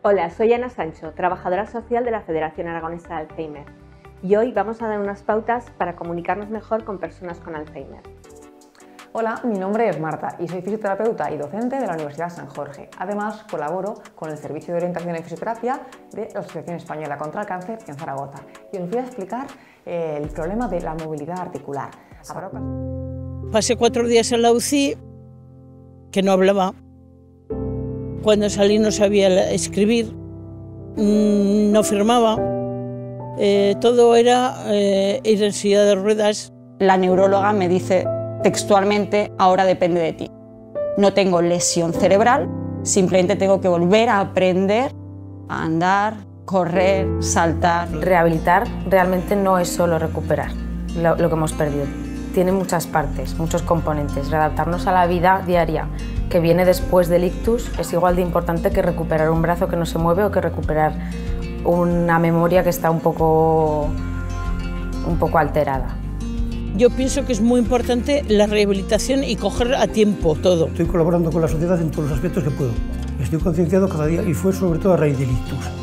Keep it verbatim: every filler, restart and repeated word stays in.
Hola, soy Ana Sancho, trabajadora social de la Federación Aragonesa de Alzheimer, y hoy vamos a dar unas pautas para comunicarnos mejor con personas con Alzheimer. Hola, mi nombre es Marta y soy fisioterapeuta y docente de la Universidad San Jorge. Además, colaboro con el Servicio de Orientación en Fisioterapia de la Asociación Española contra el Cáncer en Zaragoza. Y os voy a explicar eh, el problema de la movilidad articular. Pasé cuatro días en la U C I, que no hablaba. Cuando salí no sabía escribir, no firmaba. Eh, todo era eh, ir en silla de ruedas. La neuróloga me dice textualmente: ahora depende de ti. No tengo lesión cerebral, simplemente tengo que volver a aprender a andar, correr, saltar. Rehabilitar realmente no es solo recuperar lo, lo que hemos perdido. Tiene muchas partes, muchos componentes. Readaptarnos a la vida diaria que viene después del ictus es igual de importante que recuperar un brazo que no se mueve o que recuperar una memoria que está un poco, un poco alterada. Yo pienso que es muy importante la rehabilitación y coger a tiempo todo. Estoy colaborando con la sociedad en todos los aspectos que puedo. Estoy concienciado cada día y fue sobre todo a raíz del ictus.